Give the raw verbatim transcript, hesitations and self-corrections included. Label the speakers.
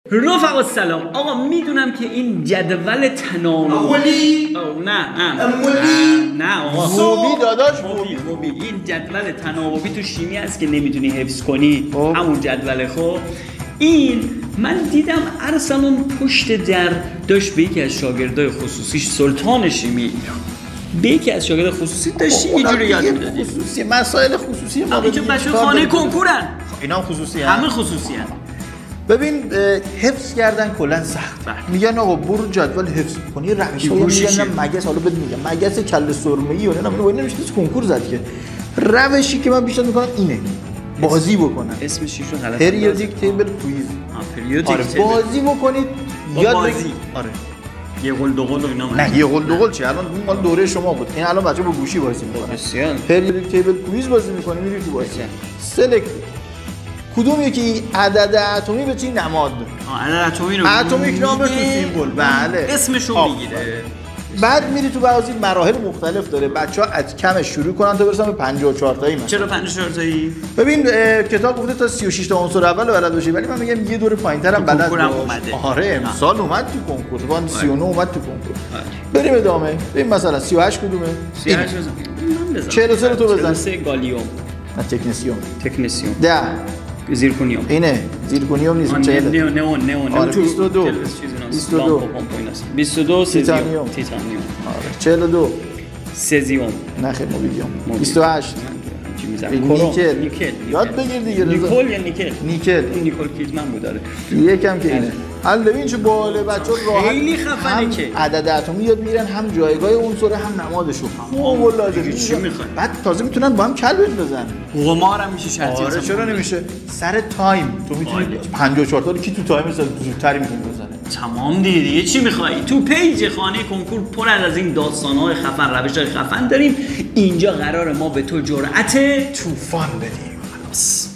Speaker 1: رفقا سلام. آقا میدونم که این جدول تناوبی نه نه
Speaker 2: مولی
Speaker 1: نه آقا
Speaker 2: موبی داداش
Speaker 1: موبی موبی این جدول تناوبی تو شیمی هست که نمیتونی حفظ کنی.
Speaker 2: اوه.
Speaker 1: همون جدول. خب این من دیدم ارسلان پشت در داشت به یکی از شاگردای خصوصیش سلطان شیمی به یکی از شاگرد خصوصی داشتی یه جوری یاد میدادی.
Speaker 2: خصوصی مسائل خصوصی ما
Speaker 1: اینجا بچه خانه کنکورن،
Speaker 2: اینا هم خصوصی
Speaker 1: همه
Speaker 2: هم.
Speaker 1: خصوصی هم.
Speaker 2: ببین حفظ کردن کلا سخت.
Speaker 1: بله.
Speaker 2: میگن آقا برو جدول حفظ کنی روش های میگن مگس. حالا بهت میگم مگس کله سرمه‌ای و نه من نمیشه کنکور زد که روشی که من پیشنهاد میکنم اینه بازی بکنن.
Speaker 1: اسمش چی شد؟ غلط
Speaker 2: پریودیک تیبل کویز.
Speaker 1: ها پریودیک
Speaker 2: آره
Speaker 1: تیبل.
Speaker 2: بازی بکنید یاد
Speaker 1: بازی.
Speaker 2: بگیرید. آره
Speaker 1: یه قول دو قول و اینا.
Speaker 2: نه یه قول دو قول چه الان اون مال دوره شما بود. این الان بچه‌ها با گوشی بازی میکنن.
Speaker 1: بسیار.
Speaker 2: پریودیک تیبل کویز بازی میکنی میری تو بازی. سلکت کدوم یکی عدد اتمی به چی نماد؟
Speaker 1: آه عدد اتمی رو
Speaker 2: اتمیک نامبر تو سیمبل. بله
Speaker 1: اسمشو میگیره.
Speaker 2: بعد میری تو بعضی مراحل مختلف داره. بچه‌ها از کمش شروع کنن تا برسن به پنجاه و چهار تایی مثلا.
Speaker 1: چرا پنجاه و چهار تایی؟
Speaker 2: ببین کتاب گفته تا سی و شش تا عنصر اول بلد باشی، ولی من میگم یه دور پایین‌ترم بلد باش.
Speaker 1: کنکورم اومده.
Speaker 2: آره امسال اومد تو کنکور. تو سی و نه اومد تو کنکور. بریم ادامه. ببین مثلا سی و هشت کدومه؟
Speaker 1: سی و هشت بزن. من بزن.
Speaker 2: چهل و سه رو تو بزن.
Speaker 1: چهل و سه گالیوم.
Speaker 2: نه تکنسیوم.
Speaker 1: تکنسیوم.
Speaker 2: ده
Speaker 1: زیرکونیوم.
Speaker 2: اینه زیرکونیوم نیست. چهل.
Speaker 1: نه نه نه نه
Speaker 2: آره بیست و دو. بیست و دو.
Speaker 1: بیست و دو سزیوم.
Speaker 2: تیتانیوم.
Speaker 1: تیتانیوم.
Speaker 2: آره چهل و دو.
Speaker 1: سزیوم.
Speaker 2: نه خیلی موبیلیوم. بیست و هشت.
Speaker 1: چی میزنم؟
Speaker 2: نیکل.
Speaker 1: نیکل.
Speaker 2: یاد بگیر دیگه.
Speaker 1: نیکل یا نیکل؟
Speaker 2: نیکل.
Speaker 1: این نیکل کیدمن بود داره.
Speaker 2: یکم که اینه. حالا ببین چه باله بچه‌ها راحت
Speaker 1: خیلی خفنه که
Speaker 2: عدد اتمی یاد میگیرن، هم جایگاه عنصر هم نمادشو. فوق العاده.
Speaker 1: چی میخوای؟
Speaker 2: بعد تازه میتونن با هم کلبش بزنن.
Speaker 1: قمارم میشه شرطی.
Speaker 2: آره چرا نمیشه؟ سر تایم تو میتونی پنجاه و چهار تا رو کی تو تایم مثلا زودتری میتونه بزنه.
Speaker 1: تمام دیگه دیگه چی میخوای؟ تو پیج خانه کنکور پر از این داستان‌های خفن، روش‌های خفن داریم. اینجا قرار ما به تو جرأت
Speaker 2: طوفان بدیم.
Speaker 1: خلاص.